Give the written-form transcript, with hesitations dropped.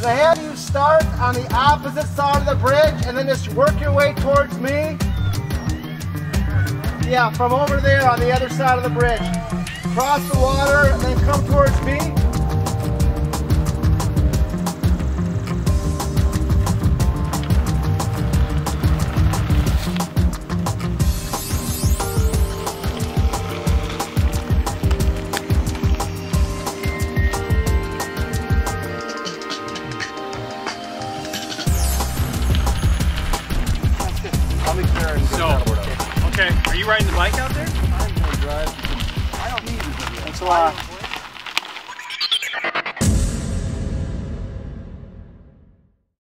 Can I have you start on the opposite side of the bridge and then just work your way towards me? Yeah, from over there on the other side of the bridge. Cross the water and then come towards me. Okay, are you riding the bike out there? I'm going to drive. I don't need it. Thanks a lot.